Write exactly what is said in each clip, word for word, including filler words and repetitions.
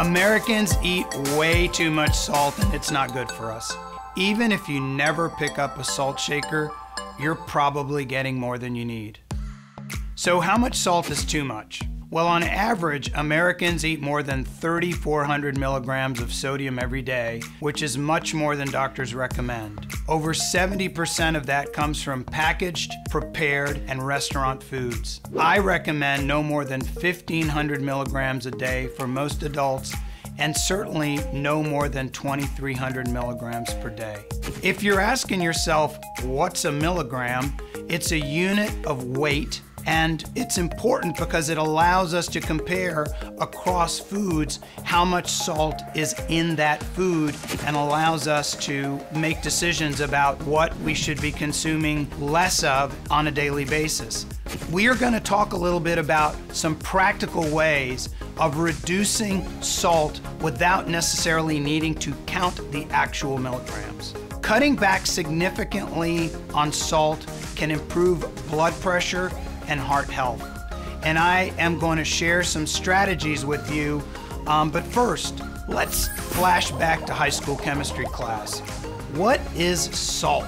Americans eat way too much salt and it's not good for us. Even if you never pick up a salt shaker, you're probably getting more than you need. So how much salt is too much? Well, on average, Americans eat more than three thousand four hundred milligrams of sodium every day, which is much more than doctors recommend. Over seventy percent of that comes from packaged, prepared, and restaurant foods. I recommend no more than fifteen hundred milligrams a day for most adults, and certainly no more than twenty-three hundred milligrams per day. If you're asking yourself, what's a milligram? It's a unit of weight. And it's important because it allows us to compare across foods how much salt is in that food and allows us to make decisions about what we should be consuming less of on a daily basis. We are going to talk a little bit about some practical ways of reducing salt without necessarily needing to count the actual milligrams. Cutting back significantly on salt can improve blood pressure and heart health. And I am going to share some strategies with you. Um, but first, let's flash back to high school chemistry class. What is salt?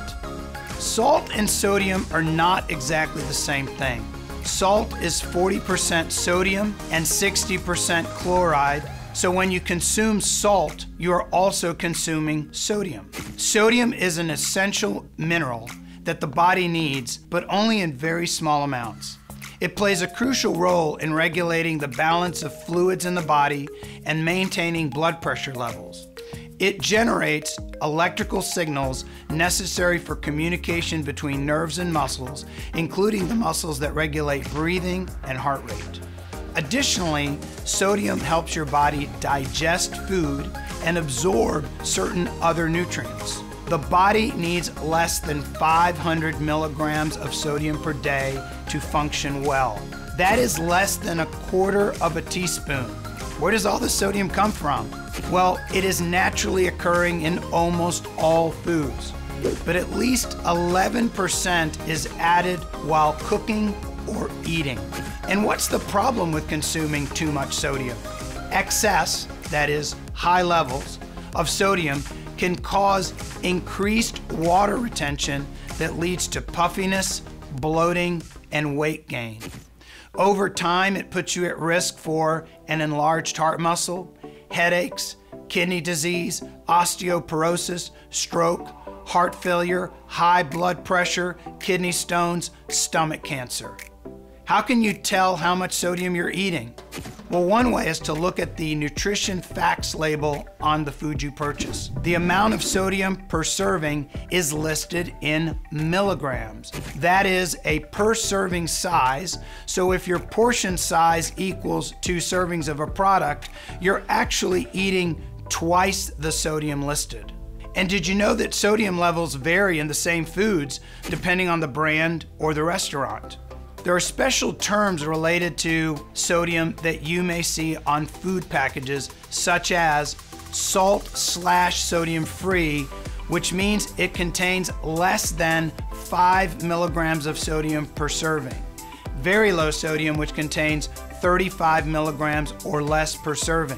Salt and sodium are not exactly the same thing. Salt is forty percent sodium and sixty percent chloride. So when you consume salt, you are also consuming sodium. Sodium is an essential mineral that the body needs, but only in very small amounts. It plays a crucial role in regulating the balance of fluids in the body and maintaining blood pressure levels. It generates electrical signals necessary for communication between nerves and muscles, including the muscles that regulate breathing and heart rate. Additionally, sodium helps your body digest food and absorb certain other nutrients. The body needs less than five hundred milligrams of sodium per day to function well. That is less than a quarter of a teaspoon. Where does all the sodium come from? Well, it is naturally occurring in almost all foods, but at least eleven percent is added while cooking or eating. And what's the problem with consuming too much sodium? Excess, that is, high levels of sodium, can cause increased water retention that leads to puffiness, bloating, and weight gain. Over time, it puts you at risk for an enlarged heart muscle, headaches, kidney disease, osteoporosis, stroke, heart failure, high blood pressure, kidney stones, stomach cancer. How can you tell how much sodium you're eating? Well, one way is to look at the nutrition facts label on the food you purchase. The amount of sodium per serving is listed in milligrams. That is a per serving size. So if your portion size equals two servings of a product, you're actually eating twice the sodium listed. And did you know that sodium levels vary in the same foods depending on the brand or the restaurant? There are special terms related to sodium that you may see on food packages, such as salt slash sodium free, which means it contains less than five milligrams of sodium per serving. Very low sodium, which contains thirty-five milligrams or less per serving.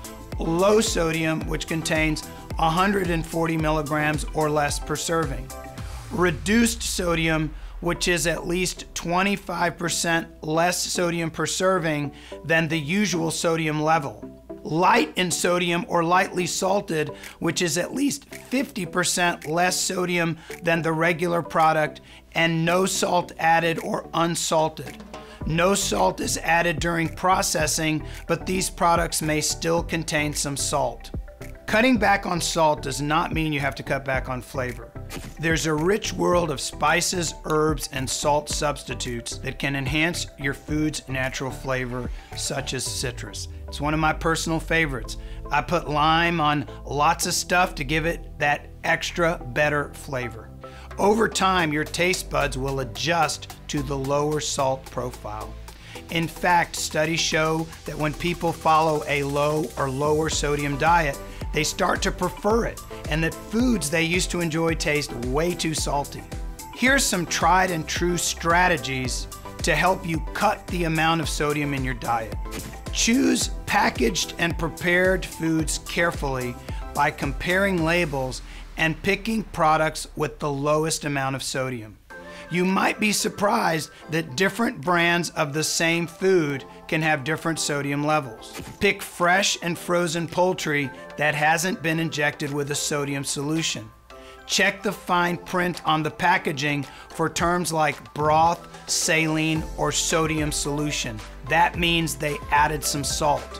Low sodium, which contains one hundred forty milligrams or less per serving. Reduced sodium, which is at least twenty-five percent less sodium per serving than the usual sodium level. Light in sodium or lightly salted, which is at least fifty percent less sodium than the regular product, and no salt added or unsalted. No salt is added during processing, but these products may still contain some salt. Cutting back on salt does not mean you have to cut back on flavor. There's a rich world of spices, herbs, and salt substitutes that can enhance your food's natural flavor, such as citrus. It's one of my personal favorites. I put lime on lots of stuff to give it that extra better flavor. Over time, your taste buds will adjust to the lower salt profile. In fact, studies show that when people follow a low or lower sodium diet, they start to prefer it, and that foods they used to enjoy taste way too salty. Here's some tried and true strategies to help you cut the amount of sodium in your diet. Choose packaged and prepared foods carefully by comparing labels and picking products with the lowest amount of sodium. You might be surprised that different brands of the same food can have different sodium levels. Pick fresh and frozen poultry that hasn't been injected with a sodium solution. Check the fine print on the packaging for terms like broth, saline, or sodium solution. That means they added some salt.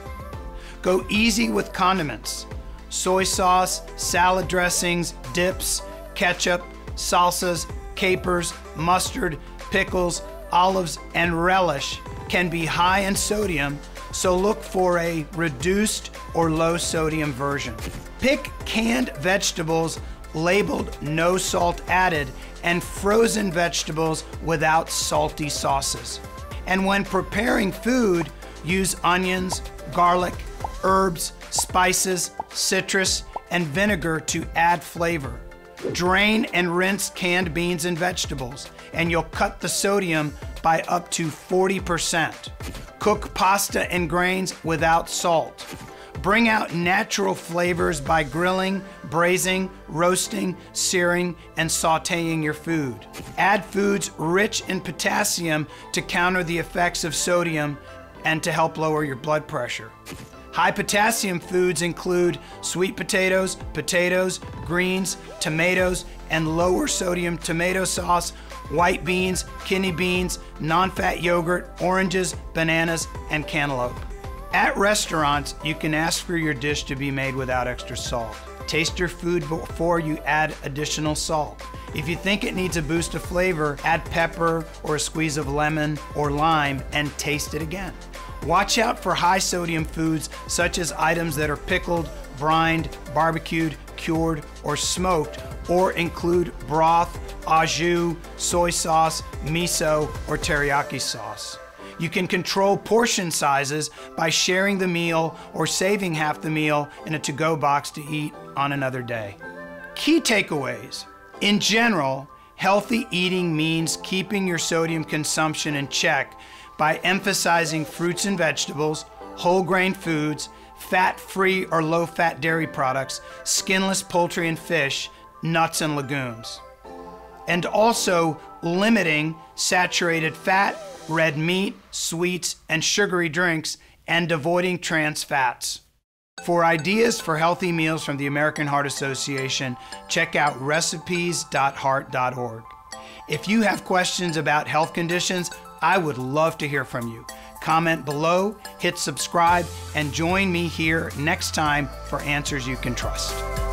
Go easy with condiments. Soy sauce, salad dressings, dips, ketchup, salsas, capers, mustard, pickles, olives, and relish can be high in sodium, so look for a reduced or low sodium version. Pick canned vegetables labeled no salt added and frozen vegetables without salty sauces. And when preparing food, use onions, garlic, herbs, spices, citrus, and vinegar to add flavor. Drain and rinse canned beans and vegetables, and you'll cut the sodium by up to forty percent. Cook pasta and grains without salt. Bring out natural flavors by grilling, braising, roasting, searing, and sauteing your food. Add foods rich in potassium to counter the effects of sodium and to help lower your blood pressure. High potassium foods include sweet potatoes, potatoes, greens, tomatoes, and lower sodium tomato sauce, white beans, kidney beans, non-fat yogurt, oranges, bananas, and cantaloupe. At restaurants, you can ask for your dish to be made without extra salt. Taste your food before you add additional salt. If you think it needs a boost of flavor, add pepper or a squeeze of lemon or lime and taste it again. Watch out for high sodium foods such as items that are pickled, brined, barbecued, cured, or smoked, or include broth, au jus, soy sauce, miso, or teriyaki sauce. You can control portion sizes by sharing the meal or saving half the meal in a to-go box to eat on another day. Key takeaways. In general, healthy eating means keeping your sodium consumption in check by emphasizing fruits and vegetables, whole grain foods, fat-free or low-fat dairy products, skinless poultry and fish, nuts and legumes. And also limiting saturated fat, red meat, sweets, and sugary drinks, and avoiding trans fats. For ideas for healthy meals from the American Heart Association, check out recipes dot heart dot org. If you have questions about health conditions, I would love to hear from you. Comment below, hit subscribe, and join me here next time for answers you can trust.